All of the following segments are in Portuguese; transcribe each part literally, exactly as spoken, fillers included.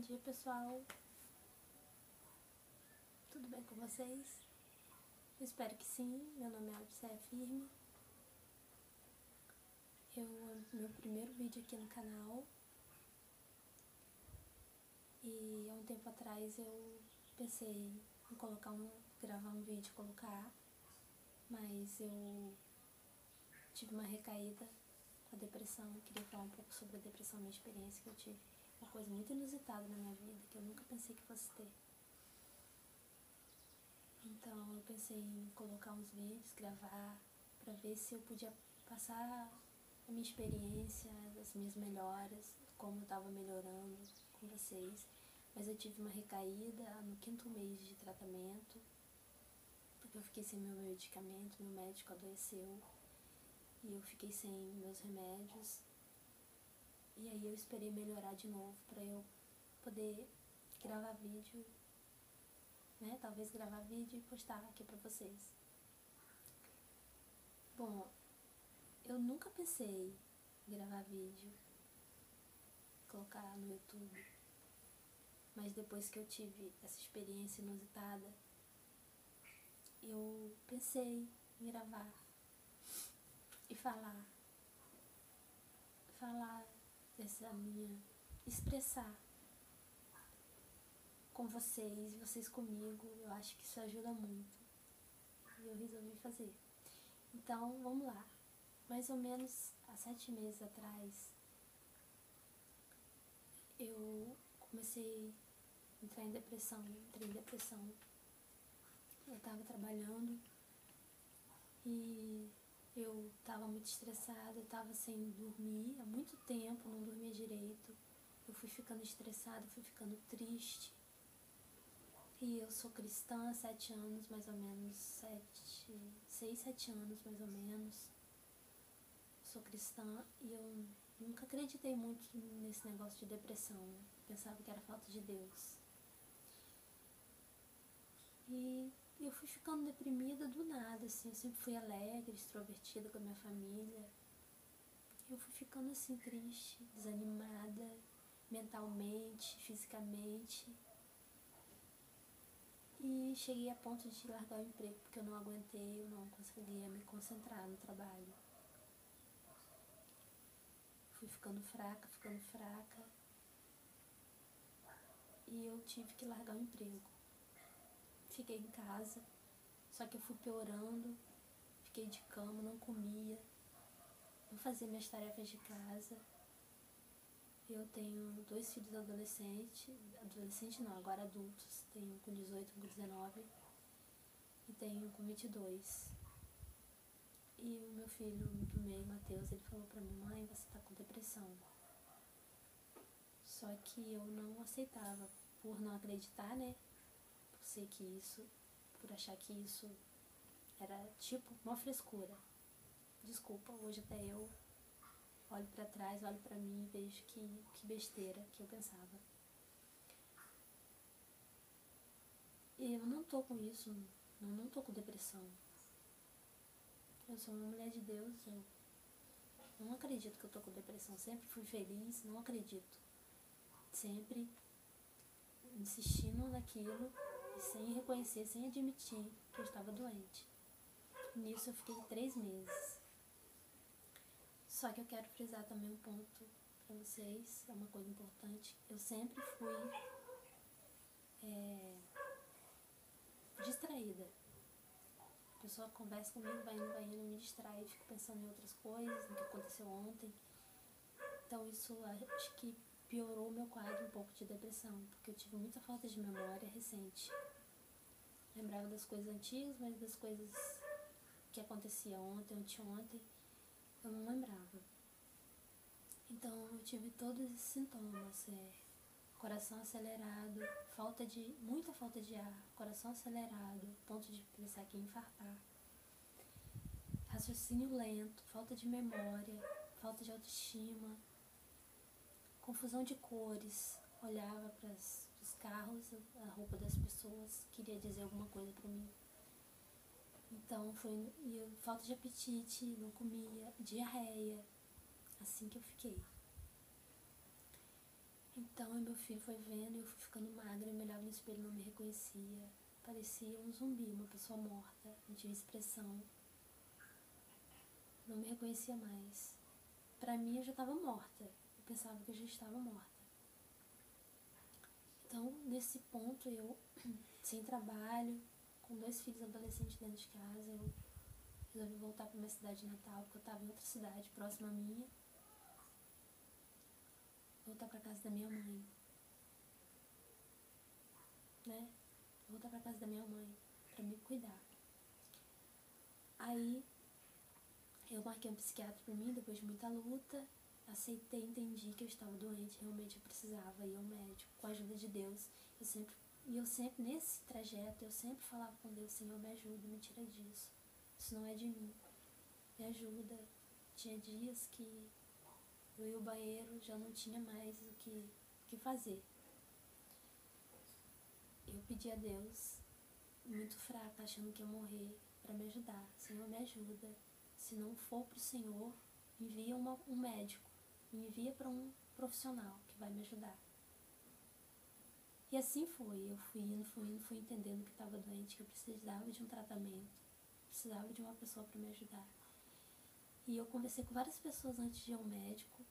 dia, pessoal. Tudo bem com vocês? Eu espero que sim. Meu nome é Odisseia Firme. Eu, meu primeiro vídeo aqui no canal. E há um tempo atrás eu pensei em colocar um, gravar um vídeo e colocar, mas eu tive uma recaída com a depressão. Eu queria falar um pouco sobre a depressão, minha experiência que eu tive. Uma coisa muito inusitada na minha vida, que eu nunca pensei que fosse ter. Então eu pensei em colocar uns vídeos, gravar, pra ver se eu podia passar a minha experiência, as minhas melhoras, como eu tava melhorando com vocês. Mas eu tive uma recaída no quinto mês de tratamento, porque eu fiquei sem meu medicamento, meu médico adoeceu e eu fiquei sem meus remédios. E aí eu esperei melhorar de novo pra eu poder gravar vídeo, né? Talvez gravar vídeo e postar aqui pra vocês. Bom, eu nunca pensei em gravar vídeo, colocar no YouTube, mas depois que eu tive essa experiência inusitada, eu pensei em gravar e falar, falar dessa minha, expressar com vocês, vocês comigo. Eu acho que isso ajuda muito e eu resolvi fazer. Então, vamos lá. Mais ou menos há sete meses atrás, eu comecei a entrar em depressão, entrei em depressão. Eu estava trabalhando e eu estava muito estressada, eu estava sem dormir há muito tempo, não dormia direito. Eu fui ficando estressada, fui ficando triste. E eu sou cristã há sete anos, mais ou menos, sete, seis, sete anos mais ou menos. Sou cristã e eu nunca acreditei muito nesse negócio de depressão. Pensava que era falta de Deus. E eu fui ficando deprimida do nada, assim. Eu sempre fui alegre, extrovertida com a minha família. Eu fui ficando assim triste, desanimada, mentalmente, fisicamente. E cheguei a ponto de largar o emprego, porque eu não aguentei, eu não conseguia me concentrar no trabalho. Fui ficando fraca, ficando fraca. E eu tive que largar o emprego. Fiquei em casa, só que eu fui piorando, fiquei de cama, não comia, não fazia minhas tarefas de casa. Eu tenho dois filhos adolescentes, adolescente não, agora adultos, tenho um com dezoito, um com dezenove e tenho um com vinte e dois. E o meu filho do meio, Matheus, ele falou pra mim: mãe, você tá com depressão. Só que eu não aceitava, por não acreditar, né? Por ser que isso, por achar que isso era tipo uma frescura. Desculpa, hoje até eu olho pra trás, olho pra mim e vejo que, que besteira que eu pensava. E eu não tô com isso, eu não tô com depressão. Eu sou uma mulher de Deus, eu não acredito que eu tô com depressão. Sempre fui feliz, não acredito. Sempre insistindo naquilo e sem reconhecer, sem admitir que eu estava doente. Nisso eu fiquei três meses. Só que eu quero frisar também um ponto pra vocês, é uma coisa importante. Eu sempre fui é, distraída. A pessoa conversa comigo, vai indo, vai indo, me distrai, fico pensando em outras coisas, no que aconteceu ontem. Então isso acho que piorou o meu quadro um pouco de depressão, porque eu tive muita falta de memória recente. Lembrava das coisas antigas, mas das coisas que aconteciam ontem, anteontem, eu não lembrava. Então eu tive todos esses sintomas, é, coração acelerado, falta de, muita falta de ar, coração acelerado, ponto de pensar que ia infartar, raciocínio lento, falta de memória, falta de autoestima, confusão de cores, olhava para os carros, a roupa das pessoas, queria dizer alguma coisa para mim. Então foi, e eu, falta de apetite, não comia, diarreia, assim que eu fiquei. Então meu filho foi vendo e eu fui ficando magra, eu me olhava no espelho e não me reconhecia. Parecia um zumbi, uma pessoa morta, não tinha expressão. Não me reconhecia mais. Pra mim eu já estava morta. Eu pensava que eu já estava morta. Então, nesse ponto, eu, sem trabalho, com dois filhos adolescentes dentro de casa, eu resolvi voltar para minha cidade natal, porque eu estava em outra cidade próxima à minha. Voltar para casa da minha mãe. Né? Voltar para casa da minha mãe, para me cuidar. Aí, eu marquei um psiquiatra para mim, depois de muita luta. Aceitei, entendi que eu estava doente, realmente eu precisava ir ao médico, com a ajuda de Deus. Eu sempre, e eu sempre, nesse trajeto, eu sempre falava com Deus: Senhor, me ajuda, me tira disso. Isso não é de mim. Me ajuda. Tinha dias que eu ia ao banheiro, já não tinha mais o que, o que fazer. Eu pedi a Deus, muito fraca, achando que ia morrer, para me ajudar. Senhor, me ajuda. Se não for pro Senhor, envia uma, um médico. Me envia para um profissional que vai me ajudar. E assim foi, eu fui indo, fui indo, fui entendendo que estava doente, que eu precisava de um tratamento, precisava de uma pessoa para me ajudar. E eu conversei com várias pessoas antes de ir ao médico.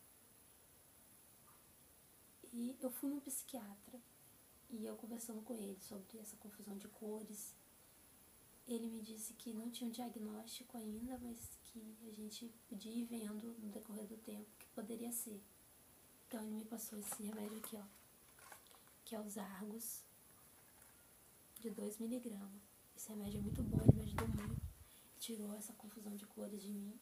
E eu fui num psiquiatra, e eu conversando com ele sobre essa confusão de cores, ele me disse que não tinha um diagnóstico ainda, mas que a gente podia ir vendo no decorrer do tempo que poderia ser. Então ele me passou esse remédio aqui, ó, que é os Argos, de dois miligramas. Esse remédio é muito bom, ele me ajudou muito, tirou essa confusão de cores de mim.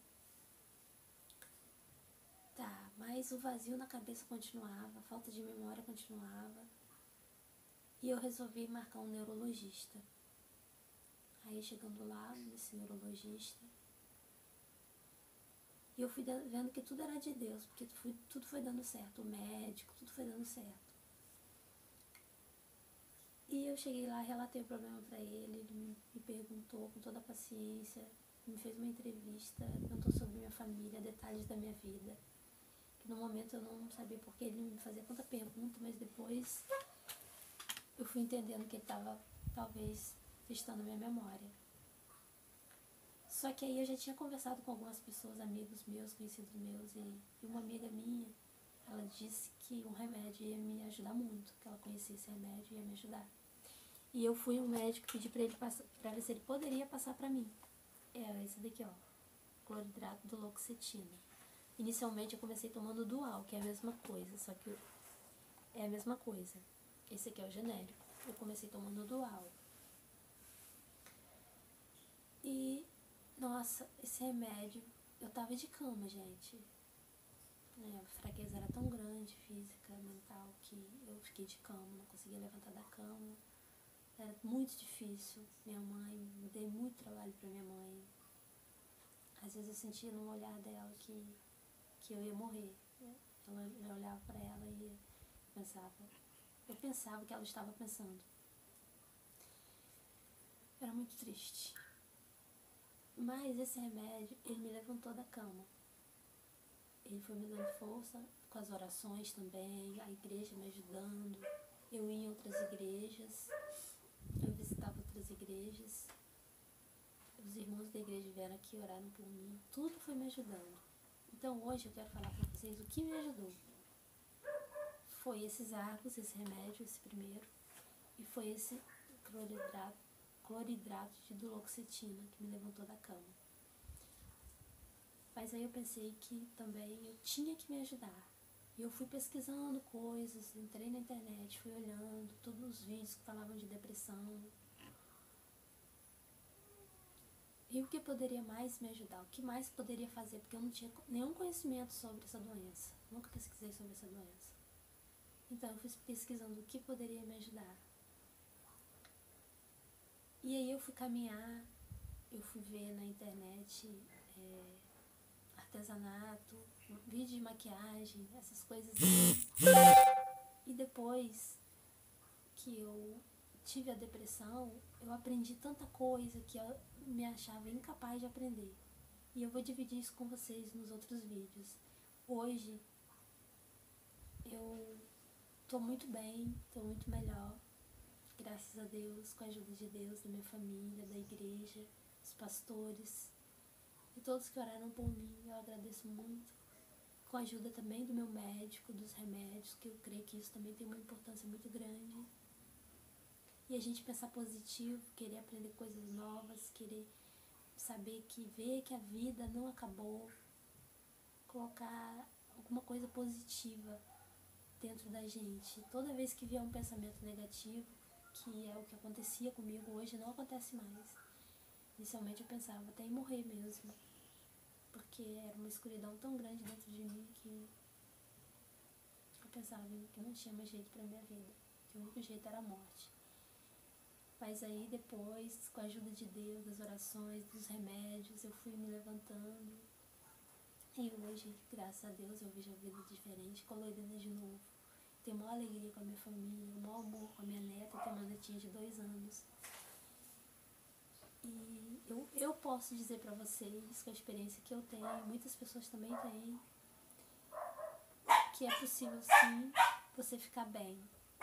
Tá, mas o vazio na cabeça continuava, a falta de memória continuava, e eu resolvi marcar um neurologista. Aí chegando lá, nesse neurologista, e eu fui vendo que tudo era de Deus, porque fui, tudo foi dando certo, o médico, tudo foi dando certo. E eu cheguei lá, relatei o problema pra ele, ele me, me perguntou com toda a paciência, me fez uma entrevista, perguntou sobre minha família, detalhes da minha vida. Que no momento eu não sabia porque ele me fazia tanta pergunta, mas depois eu fui entendendo que ele estava, talvez, testando a minha memória. Só que aí eu já tinha conversado com algumas pessoas, amigos meus, conhecidos meus, e, e uma amiga minha, ela disse que um remédio ia me ajudar muito, que ela conhecia esse remédio e ia me ajudar. E eu fui ao médico e pedi pra ele passar, pra ver se ele poderia passar pra mim. É esse daqui, ó, cloridrato de duloxetina. Inicialmente eu comecei tomando dual, que é a mesma coisa, só que é a mesma coisa. Esse aqui é o genérico. Eu comecei tomando dual. E, nossa, esse remédio, eu tava de cama, gente. É, a fraqueza era tão grande, física, mental, que eu fiquei de cama, não conseguia levantar da cama. Era muito difícil. Minha mãe, me dei muito trabalho pra minha mãe. Às vezes eu sentia no olhar dela que, que eu ia morrer. Ela, eu olhava pra ela e pensava, eu pensava o que ela estava pensando. Era muito triste. Mas esse remédio, ele me levantou da cama. Ele foi me dando força com as orações também, a igreja me ajudando. Eu ia em outras igrejas, eu visitava outras igrejas. Os irmãos da igreja vieram aqui, oraram por mim. Tudo foi me ajudando. Então hoje eu quero falar para vocês o que me ajudou. Foi esses Argos, esse remédio, esse primeiro. E foi esse cloridrato, cloridrato de duloxetina que me levantou da cama. Mas aí eu pensei que também eu tinha que me ajudar. E eu fui pesquisando coisas, entrei na internet, fui olhando todos os vídeos que falavam de depressão. E o que poderia mais me ajudar? O que mais poderia fazer? Porque eu não tinha nenhum conhecimento sobre essa doença. Nunca pesquisei sobre essa doença. Então eu fui pesquisando o que poderia me ajudar. E aí eu fui caminhar, eu fui ver na internet é, artesanato, vídeo de maquiagem, essas coisas assim. E depois que eu tive a depressão, eu aprendi tanta coisa que eu me achava incapaz de aprender. E eu vou dividir isso com vocês nos outros vídeos. Hoje, eu tô muito bem, tô muito melhor. Graças a Deus, com a ajuda de Deus, da minha família, da igreja, dos pastores e todos que oraram por mim, eu agradeço muito. Com a ajuda também do meu médico, dos remédios, que eu creio que isso também tem uma importância muito grande. E a gente pensar positivo, querer aprender coisas novas, querer saber que ver que a vida não acabou, colocar alguma coisa positiva dentro da gente. Toda vez que vier um pensamento negativo, que é o que acontecia comigo hoje, não acontece mais. Inicialmente eu pensava até em morrer mesmo, porque era uma escuridão tão grande dentro de mim que eu pensava que não tinha mais jeito pra minha vida, que o único jeito era a morte. Mas aí depois, com a ajuda de Deus, das orações, dos remédios, eu fui me levantando. E hoje, graças a Deus, eu vejo a vida diferente, colorida de novo. Tenho maior alegria com a minha família, o maior amor com a minha neta, que é uma netinha de dois anos. E eu, eu posso dizer pra vocês, com a experiência que eu tenho, muitas pessoas também têm, que é possível sim você ficar bem.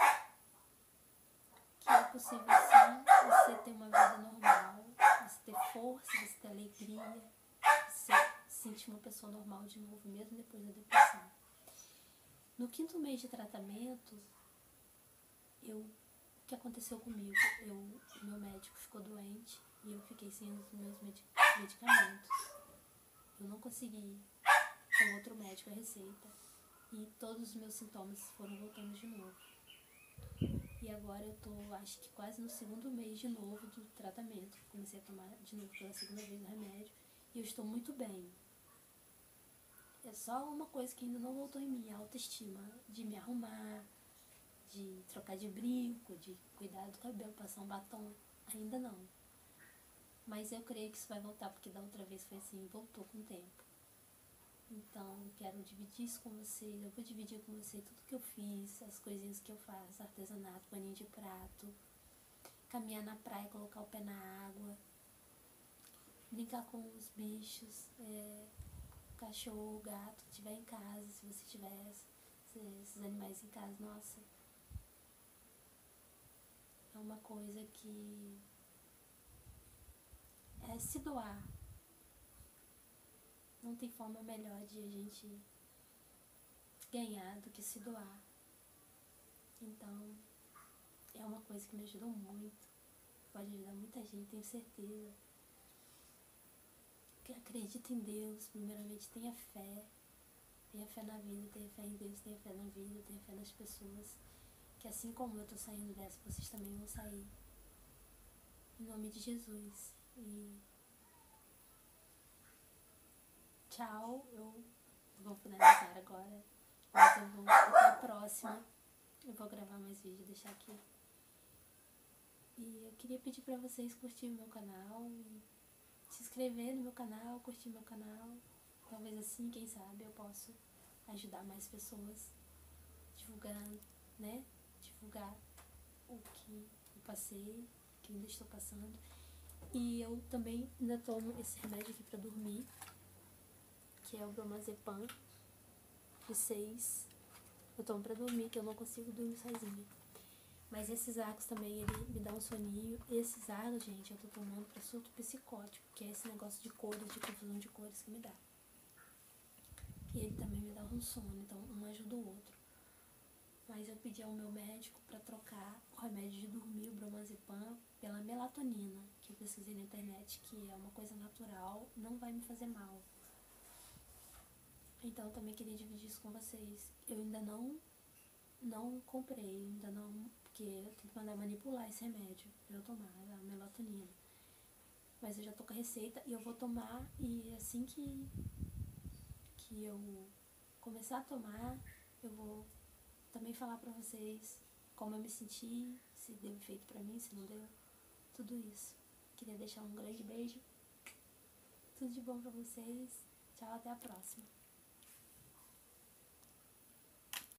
Que é possível sim você ter uma vida normal, você ter força, você ter alegria, você se sentir uma pessoa normal de novo, mesmo depois da depressão. No quinto mês de tratamento, eu, o que aconteceu comigo? Eu, meu médico ficou doente e eu fiquei sem os meus medicamentos. Eu não consegui com outro médico a receita e todos os meus sintomas foram voltando de novo. E agora eu tô, acho que quase no segundo mês de novo do tratamento. Comecei a tomar de novo pela segunda vez o remédio e eu estou muito bem. É só uma coisa que ainda não voltou em mim, a autoestima, de me arrumar, de trocar de brinco, de cuidar do cabelo, passar um batom, ainda não. Mas eu creio que isso vai voltar, porque da outra vez foi assim, voltou com o tempo. Então, eu quero dividir isso com vocês, eu vou dividir com vocês tudo que eu fiz, as coisinhas que eu faço, artesanato, paninho de prato, caminhar na praia, colocar o pé na água, brincar com os bichos, é, cachorro, gato, que tiver em casa, se você tiver esses animais em casa, nossa, é uma coisa que é se doar. Não tem forma melhor de a gente ganhar do que se doar. Então, é uma coisa que me ajudou muito, pode ajudar muita gente, tenho certeza. Que acredita em Deus, primeiramente tenha fé, tenha fé na vida, tenha fé em Deus, tenha fé na vida, tenha fé nas pessoas, que assim como eu tô saindo dessa, vocês também vão sair. Em nome de Jesus. E tchau, eu vou finalizar agora, mas eu vou até a próxima, eu vou gravar mais vídeo, deixar aqui. E eu queria pedir pra vocês curtirem o meu canal, e se inscrever no meu canal, curtir meu canal, talvez assim, quem sabe, eu possa ajudar mais pessoas, divulgando, né, divulgar o que eu passei, o que ainda estou passando. E eu também ainda tomo esse remédio aqui pra dormir, que é o bromazepam de seis. Eu tomo pra dormir, que eu não consigo dormir sozinha. Mas esses Argos também, ele me dá um soninho. Esses Argos, gente, eu tô tomando pra surto psicótico, que é esse negócio de cores, de confusão de cores que me dá. E ele também me dá um sono, então um ajuda o outro. Mas eu pedi ao meu médico pra trocar o remédio de dormir, o bromazepam, pela melatonina, que eu pesquisei na internet, que é uma coisa natural, não vai me fazer mal. Então eu também queria dividir isso com vocês. Eu ainda não, não comprei, ainda não, porque eu tenho que mandar manipular esse remédio pra eu tomar, a melatonina. Mas eu já tô com a receita e eu vou tomar, e assim que, que eu começar a tomar, eu vou também falar pra vocês como eu me senti, se deu efeito pra mim, se não deu, tudo isso. Queria deixar um grande beijo, tudo de bom pra vocês, tchau, até a próxima.